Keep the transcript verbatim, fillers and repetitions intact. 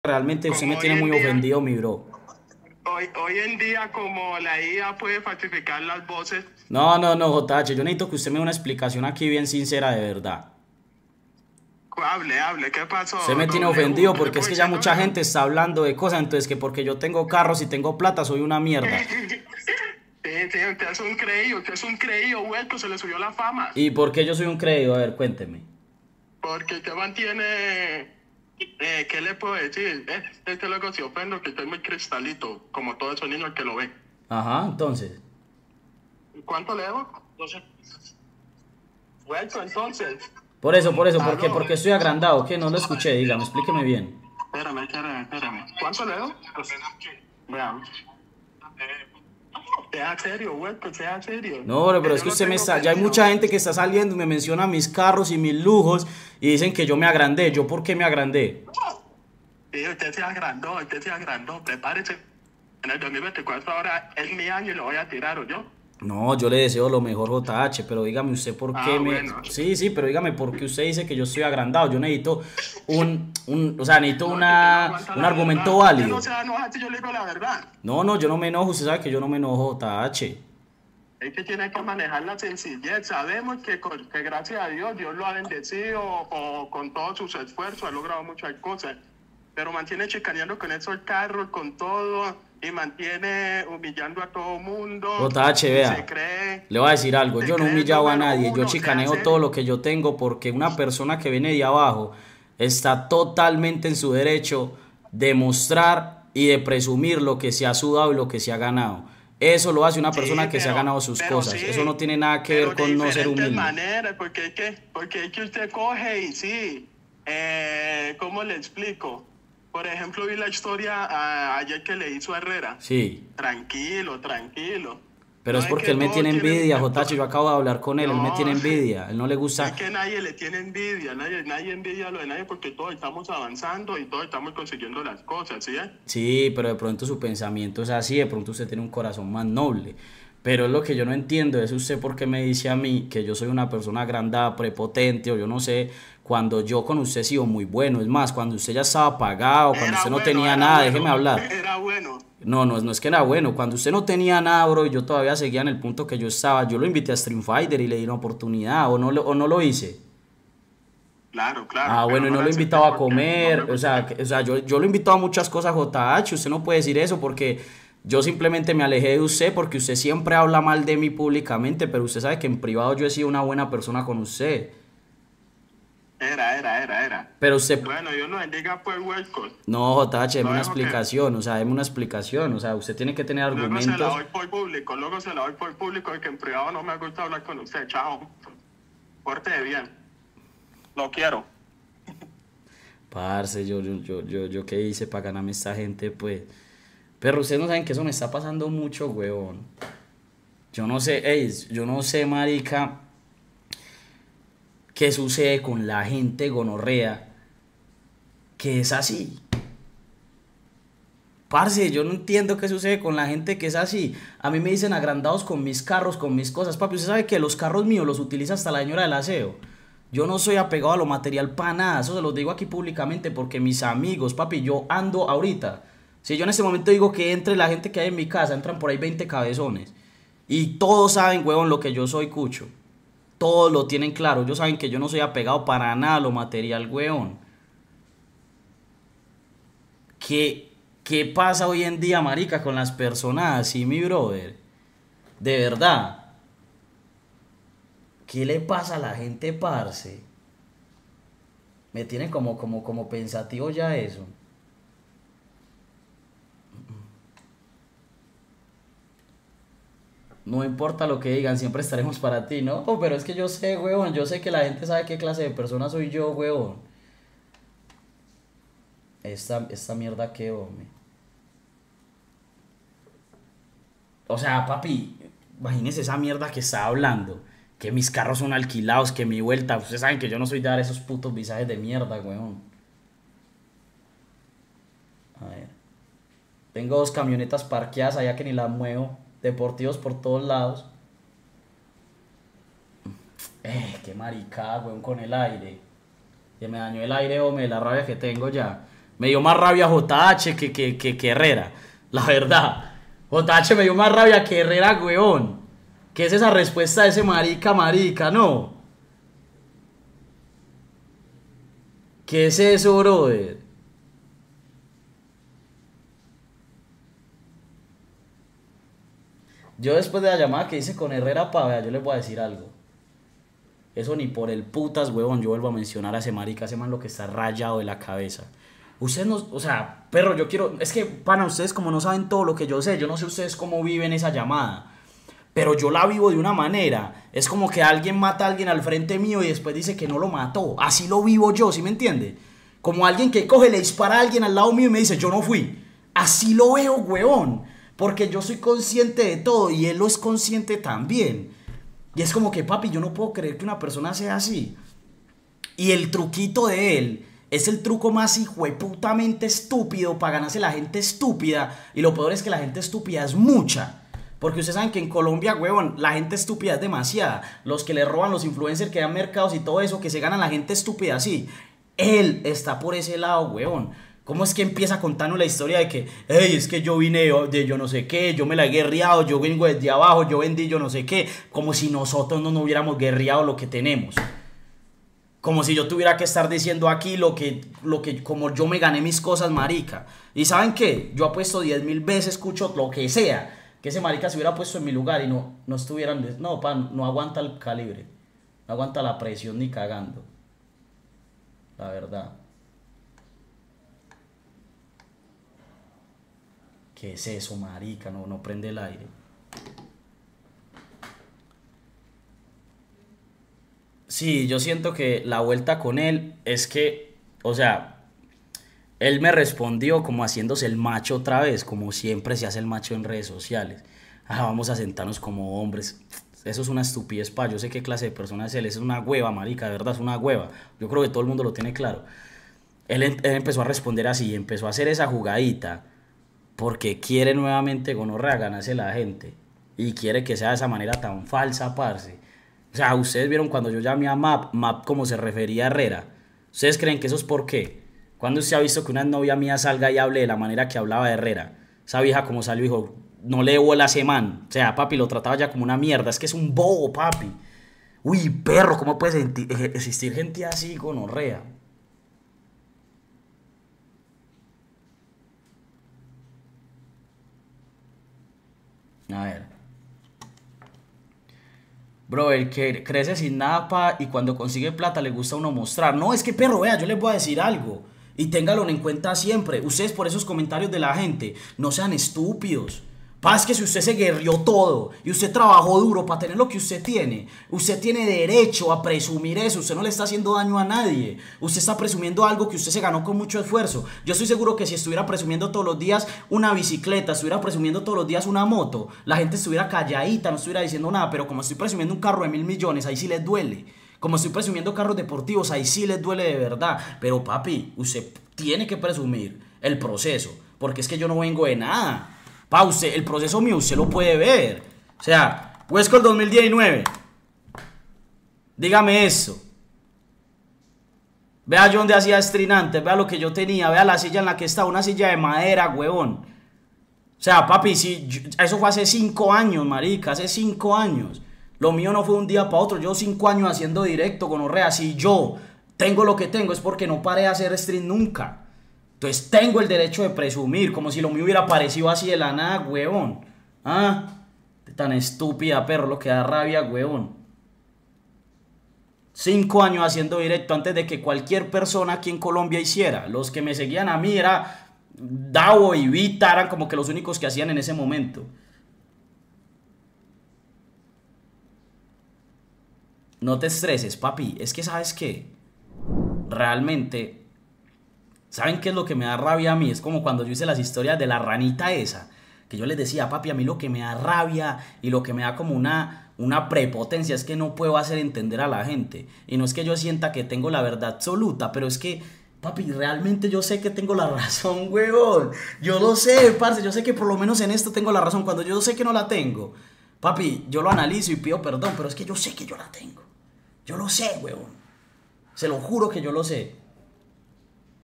Realmente usted me Como hoy tiene en muy día, ofendido, mi bro. hoy, hoy en día como la I A puede falsificar las voces, No, no, no, J H, yo necesito que usted me dé una explicación aquí bien sincera de verdad. hable, hable, ¿qué Usted pasó, me tiene W? ofendido ¿Qué le porque es puedo que ya decir, mucha W? gente está hablando de cosas, entonces que porque yo tengo carros y tengo plata soy una mierda. Sí, sí, usted es un creído, usted es un creído, hueco, se le subió la fama. ¿Y por qué yo soy un creído? A ver, cuénteme. Porque usted mantiene, eh, ¿qué le puedo decir? Eh, este loco se ofende que usted es muy cristalito, como todos esos niños que lo ven. Ajá, entonces. ¿Cuánto le debo? Doce. Hueco, entonces. Por eso, por eso, ¿por qué? Aló. Porque estoy agrandado, ¿qué? No lo escuché, dígame, explíqueme bien. Espérame, espérame, espérame. ¿Cuánto le debo? Veamos. Sea serio, hueco, sea serio. No, bro, pero Que es yo que lo usted me tengo está, ya hay prendido. mucha gente que está saliendo y me menciona mis carros y mis lujos y dicen que yo me agrandé. ¿Yo por qué me agrandé? Sí, usted se agrandó, usted se agrandó. Prepárese. En el dos mil veinticuatro ahora es mi año y lo voy a tirar, ¿o yo? No, yo le deseo lo mejor, J H, pero dígame usted por qué Ah, me... bueno. Sí, sí, pero dígame por qué usted dice que yo estoy agrandado. Yo necesito un, un, o sea, necesito No, que usted no una, aguanta un la argumento verdad. Usted no válido. se va a enojar si yo le digo la verdad. No, no, yo no me enojo, usted sabe que yo no me enojo, J H. Es que tiene que manejar la sencillez. Sabemos que, con- que gracias a Dios, Dios lo ha bendecido o, con todos sus esfuerzos, ha logrado muchas cosas. Pero mantiene chicaneando con esos carros, con todo, y mantiene humillando a todo mundo, J H, y se vea, cree, le voy a decir algo, se yo no he cree el humillado a número nadie, yo uno, sea chicaneo todo serio. lo que yo tengo porque una persona que viene de abajo está totalmente en su derecho de mostrar y de presumir lo que se ha sudado y lo que se ha ganado. Eso lo hace una persona Sí, que se ha pero, ganado sus pero cosas. Eso no sí, tiene nada que ver pero de con no ser diferentes humilde. maneras, porque es que, porque es que usted coge y sí, eh, ¿cómo le explico? Por ejemplo, vi la historia ah, ayer que le hizo a Herrera. Sí, Tranquilo, tranquilo. pero No es es porque que él me todos tiene quieren, envidia, eh, J H, yo to- acabo de hablar con él, él me tiene no, envidia, él no le es gusta. que nadie le tiene envidia, nadie, nadie envidia lo de nadie porque todos estamos avanzando y todos estamos consiguiendo las cosas, ¿sí? eh? Sí, pero de pronto su pensamiento es así, de pronto usted tiene un corazón más noble. Pero lo que yo no entiendo es usted por qué me dice a mí que yo soy una persona agrandada, prepotente, o yo no sé, cuando yo con usted he sido muy bueno. Es más, cuando usted ya estaba pagado, cuando Era usted no bueno, tenía era nada, bueno, déjeme hablar. era bueno. No, no, no es que era bueno. Cuando usted no tenía nada, bro, y yo todavía seguía en el punto que yo estaba, yo lo invité a Stream Fighter y le di una oportunidad, o no, lo- o no lo hice. Claro, Ah, claro, pero bueno, y no no la lo acepté invitaba a porque no me comer, o sea, gustó. que- o sea, yo, yo lo invitaba a muchas cosas, J H, usted no puede decir eso porque yo simplemente me alejé de usted porque usted siempre habla mal de mí públicamente, pero usted sabe que en privado yo he sido una buena persona con usted. Era, era, era, era. Pero usted, Bueno, Dios lo bendiga por huecos. no, J H, deme Lo una dejo que explicación, o sea, deme una explicación, o sea, usted tiene que tener luego se la argumentos. doy por público, luego se la doy por público y que en privado no me gusta hablar con usted. Chao. Porte bien. Lo quiero. Parce, yo, yo, yo, yo, yo qué hice para ganarme esta gente, pues. Pero ustedes no saben que eso me está pasando mucho, huevón. Yo no sé, ey, yo no sé, marica, qué sucede con la gente gonorrea que es así. Parce, yo no entiendo qué sucede con la gente que es así. A mí me dicen agrandados con mis carros, con mis cosas. Papi, usted sabe que los carros míos los utiliza hasta la señora del aseo. Yo no soy apegado a lo material para nada. Eso se los digo aquí públicamente porque mis amigos, papi, yo ando ahorita. Si yo en este momento digo que entre la gente que hay en mi casa, entran por ahí veinte cabezones. Y todos saben, huevón, lo que yo soy, cucho. Todos lo tienen claro. Ellos saben que yo no soy apegado para nada a lo material, huevón. ¿Qué, qué pasa hoy en día, marica, con las personas así, mi brother? De verdad. ¿Qué le pasa a la gente, parce? Me tiene como, como, como pensativo ya eso. No importa lo que digan, siempre estaremos para ti, ¿no? Oh, pero es que yo sé, huevón, yo sé que la gente sabe qué clase de persona soy yo, huevón. Esta, esta mierda que, hombre. O sea, papi, imagínese esa mierda que está hablando. Que mis carros son alquilados, que mi vuelta. Ustedes saben que yo no soy de dar esos putos visajes de mierda, weón. A ver. Tengo dos camionetas parqueadas allá que ni las muevo. Deportivos por todos lados. Eh, qué maricada, weón, con el aire. Que me dañó el aire, hombre, la rabia que tengo ya. Me dio más rabia J H que, que, que, que Herrera. La verdad. J H me dio más rabia que Herrera, weón. ¿Qué es esa respuesta de ese marica, marica? No. ¿Qué es eso, brother? Yo después de la llamada que hice con Herrera, pa, vea, yo les voy a decir algo. Eso ni por el putas, huevón, yo vuelvo a mencionar a ese marica, ese man lo que está rayado de la cabeza. Ustedes no, o sea, perro, yo quiero, es que, pana, ustedes como no saben todo lo que yo sé, yo no sé ustedes cómo viven esa llamada, pero yo la vivo de una manera, es como que alguien mata a alguien al frente mío y después dice que no lo mató, así lo vivo yo, ¿sí me entiende? Como alguien que coge, le dispara a alguien al lado mío y me dice, yo no fui, así lo veo, huevón, porque yo soy consciente de todo y él lo es consciente también. Y es como que, papi, yo no puedo creer que una persona sea así. Y el truquito de él es el truco más hijueputamente estúpido para ganarse la gente estúpida. Y lo peor es que la gente estúpida es mucha. Porque ustedes saben que en Colombia, huevón, la gente estúpida es demasiada. Los que le roban, los influencers que dan mercados y todo eso, que se ganan la gente estúpida así. Él está por ese lado, huevón. ¿Cómo es que empieza contando la historia de que, hey, es que yo vine de yo no sé qué, yo me la he guerreado, yo vengo desde abajo, yo vendí yo no sé qué, como si nosotros no nos hubiéramos guerreado lo que tenemos? Como si yo tuviera que estar diciendo aquí lo que, lo que, como yo me gané mis cosas, marica. ¿Y saben qué? Yo apuesto diez mil veces, escucho lo que sea, que ese marica se hubiera puesto en mi lugar y no, no estuvieran, no, pan, no aguanta el calibre, no aguanta la presión ni cagando. La verdad. ¿Qué es eso, marica? No, no prende el aire. Sí, yo siento que la vuelta con él es que, o sea, él me respondió como haciéndose el macho otra vez, como siempre se hace el macho en redes sociales. Ah, vamos a sentarnos como hombres. Eso es una estupidez, pa. Yo sé qué clase de persona es él. Es una hueva, marica, de verdad es una hueva. Yo creo que todo el mundo lo tiene claro. Él, él empezó a responder así, empezó a hacer esa jugadita. Porque quiere nuevamente gonorrea ganarse la gente. Y quiere que sea de esa manera tan falsa, parce. O sea, ustedes vieron cuando yo llamé a Map, Map como se refería a Herrera. ¿Ustedes creen que eso es por qué? ¿Cuándo usted ha visto que una novia mía salga y hable de la manera que hablaba de Herrera? Esa vieja como salió dijo, no le debo el man. O sea, papi, lo trataba ya como una mierda. Es que es un bobo, papi. Uy, perro, ¿cómo puede existir gente así, gonorrea? A ver. Bro, el que crece sin nada pa, y cuando consigue plata le gusta a uno mostrar. No, es que perro, vea, yo les voy a decir algo. Y téngalo en cuenta siempre. Ustedes por esos comentarios de la gente, no sean estúpidos. Pa, es que si usted se guerrió todo y usted trabajó duro para tener lo que usted tiene, usted tiene derecho a presumir eso. Usted no le está haciendo daño a nadie. Usted está presumiendo algo que usted se ganó con mucho esfuerzo. Yo estoy seguro que si estuviera presumiendo todos los días una bicicleta, estuviera presumiendo todos los días una moto, la gente estuviera calladita, no estuviera diciendo nada. Pero como estoy presumiendo un carro de mil millones, ahí sí les duele. Como estoy presumiendo carros deportivos, ahí sí les duele de verdad. Pero papi, usted tiene que presumir el proceso, porque es que yo no vengo de nada. Pa, usted, el proceso mío usted lo puede ver. O sea, Huescol dos mil diecinueve. Dígame eso. Vea yo donde hacía estrinantes, vea lo que yo tenía, vea la silla en la que estaba, una silla de madera, huevón. O sea, papi, si yo, eso fue hace cinco años, marica, hace cinco años. Lo mío no fue un día para otro, yo cinco años haciendo directo con Orrea. Si yo tengo lo que tengo es porque no paré de hacer stream nunca. Entonces tengo el derecho de presumir, como si lo mío hubiera parecido así de la nada, huevón. Ah, tan estúpida, perro, lo que da rabia, huevón. Cinco años haciendo directo antes de que cualquier persona aquí en Colombia hiciera. Los que me seguían a mí era Davo y Vita, eran como que los únicos que hacían en ese momento. No te estreses, papi, es que ¿sabes qué? Realmente... ¿Saben qué es lo que me da rabia a mí? Es como cuando yo hice las historias de la ranita esa, que yo les decía, papi, a mí lo que me da rabia y lo que me da como una, una prepotencia es que no puedo hacer entender a la gente. Y no es que yo sienta que tengo la verdad absoluta, pero es que, papi, realmente yo sé que tengo la razón, huevón. Yo lo sé, parce, yo sé que por lo menos en esto tengo la razón. Cuando yo sé que no la tengo, papi, yo lo analizo y pido perdón, pero es que yo sé que yo la tengo. Yo lo sé, huevón. Se lo juro que yo lo sé.